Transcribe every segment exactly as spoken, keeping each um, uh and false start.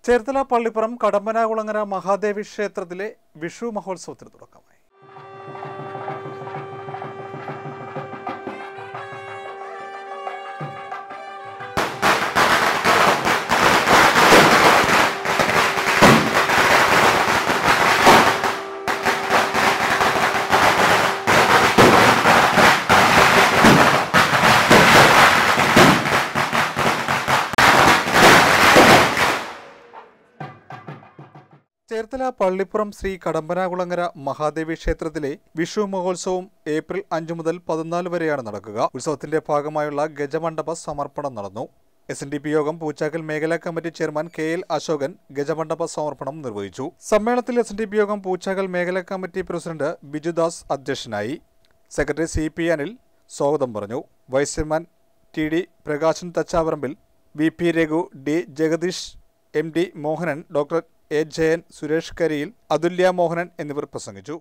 ചേർത്തല പള്ളിപ്പുറം കടമ്പനാകുളങ്ങര മഹാദേവി ക്ഷേത്രത്തിലെ വിഷു മഹോത്സവത്തിന് തുടക്കമായി. ചേർത്തല പള്ളിപ്പുറം ശ്രീ കടമ്പനാകുളങ്ങര മഹാദേവി ക്ഷേത്രത്തിലെ വിഷു മഹോത്സവം ഏപ്രിൽ അഞ്ചു മുതൽ പതിനാല് വരെയാണ് നടക്കുക. ഉത്സവത്തിന്റെ ഭാഗമായുള്ള ഗജമണ്ഡപ സമർപ്പണം നടന്നു. എസ് എൻ ഡി പി യോഗം പൂച്ചാക്കൽ മേഖലാ committee chairman K L Ashokan ഗജമണ്ഡപ സമർപ്പണം നിർവഹിച്ചു. സമ്മേളനത്തിൽ എസ് എൻ ഡി പി യോഗം പൂച്ചാക്കൽ മേഖലാ കമ്മിറ്റി പ്രസിഡന്റ് ബിജുദാസ് അധ്യക്ഷനായി. സെക്രട്ടറി സി പി അനിൽ സ്വാഗതം പറഞ്ഞു. Vice chairman T D Prakashan Thachavarambil, V P Raghu, D Jagadeesh, M D Mohanan, doctor A Jayan, Suresh Kariyil, Athulya Mohanan എന്നിവർ പ്രസംഗിച്ചു.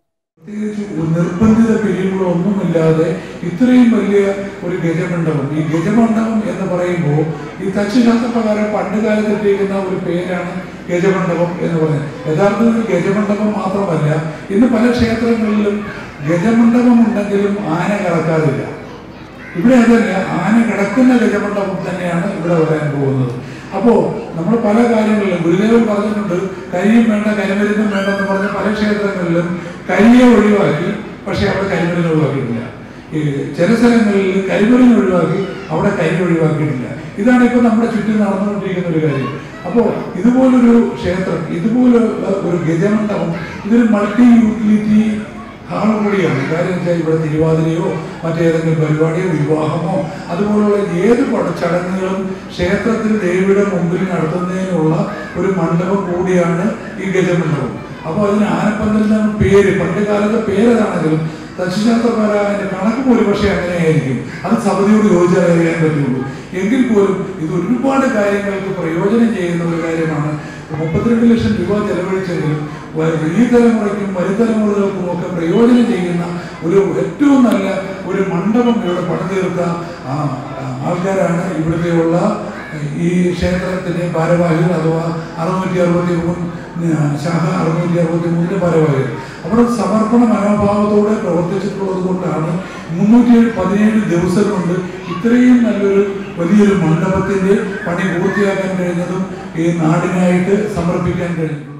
നിർബന്ധിത പിരിവുകളൊന്നുമില്ലാതെ ഇത്രയും വലിയ ഒരു ഗജമണ്ഡപം, ഈ ഗജമണ്ഡപം എന്ന് പറയുമ്പോൾ ഈ തച്ചുശാസ്ത്രപ്രകാരം പണ്ട് കാലത്ത് ഇട്ടിരിക്കുന്ന ഒരു പേരാണ് ഗജമണ്ഡപം എന്ന് പറയുന്നത്. യഥാർത്ഥത്തിൽ ഗജമണ്ഡപം മാത്രമല്ല, ഇന്ന് പല ക്ഷേത്രങ്ങളിലും ഗജമണ്ഡപം ഉണ്ടെങ്കിലും ആന കിടക്കാറില്ല. ഇവിടെ അതല്ല, ആന കിടക്കുന്ന ഗജമണ്ഡപം തന്നെയാണ് ഇവിടെ വരാൻ പോകുന്നത്. അപ്പോൾ നമ്മൾ പല കാര്യങ്ങളിലും ഗുരുദേവൻ പറഞ്ഞിട്ടുണ്ട്, കരിയും വേണ്ട കരിമരുന്നും വേണ്ടെന്ന് പറഞ്ഞ പല ക്ഷേത്രങ്ങളിലും കരിയെ ഒഴിവാക്കി, പക്ഷെ അവിടെ കരിമരുന്ന് ഒഴിവാക്കിയിട്ടില്ല. ഈ ചില സ്ഥലങ്ങളിൽ കരിമരുന്ന് ഒഴിവാക്കി, അവിടെ കരി ഒഴിവാക്കിയിട്ടില്ല. ഇതാണ് ഇപ്പോൾ നമ്മുടെ ചുറ്റും നടന്നുകൊണ്ടിരിക്കുന്ന ഒരു കാര്യം. അപ്പോൾ ഇതുപോലൊരു ക്ഷേത്രം, ഇതുപോലുള്ള ഒരു ഗജമണ്ഡപം, ഇതൊരു മൾട്ടി യൂട്ടിലിറ്റി ഹാൾ കൂടിയാണ്. കാര്യം വെച്ചാൽ ഇവിടെ തിരുവാതിരയോ മറ്റേതെങ്കിലും പരിപാടിയോ വിവാഹമോ അതുപോലുള്ള ഏത് ചടങ്ങുകളും ക്ഷേത്രത്തിൽ ദേവിയുടെ മുമ്പിൽ നടത്തുന്നതിനുള്ള ഒരു മണ്ഡപം കൂടിയാണ് ഈ ഗജമണ്ഡപം. അപ്പോൾ അതിന് ആനപ്പന്തലിനാണ് പേര്. പണ്ട് കാലത്തെ പേരതാണെങ്കിലും തച്ചുശാസ്ത്രപ്രകാരം കണക്ക് പോലും പക്ഷേ അങ്ങനെയായിരിക്കും. അത് സമിതിയോട് ചോദിച്ചാൽ അറിയാൻ പറ്റുള്ളൂ. എങ്കിൽ പോലും ഇത് ഒരുപാട് കാര്യങ്ങൾക്ക് പ്രയോജനം ചെയ്യുന്ന ഒരു കാര്യമാണ്. മുപ്പത്തിരണ്ട് ലക്ഷം രൂപ ചെലവഴിച്ചെങ്കിലും ഈ തലമുറയ്ക്കും വരുതലമുറകൾക്കും ഒക്കെ പ്രയോജനം ചെയ്യുന്ന ഒരു ഏറ്റവും നല്ല ഒരു മണ്ഡപം ഇവിടെ പണിതീർത്ത ആൾക്കാരാണ് ഇവിടുത്തെയുള്ള ഈ ക്ഷേത്രത്തിൻ്റെ ഭാരവാഹികൾ, അഥവാ അറുന്നൂറ്റി അറുപത്തി മൂന്ന് ശാഖ അറുന്നൂറ്റി അറുപത്തി മൂന്നിൻ്റെ ഭാരവാഹികൾ. അവർ സമർപ്പണ മനോഭാവത്തോടെ പ്രവർത്തിച്ചിട്ടുള്ളത് കൊണ്ടാണ് മുന്നൂറ്റി പതിനേഴ് ദിവസം കൊണ്ട് ഇത്രയും നല്ലൊരു വലിയൊരു മണ്ഡപത്തിൻ്റെ പണി പൂർത്തിയാക്കാൻ കഴിഞ്ഞതും ഈ നാടിനായിട്ട് സമർപ്പിക്കാൻ കഴിഞ്ഞു.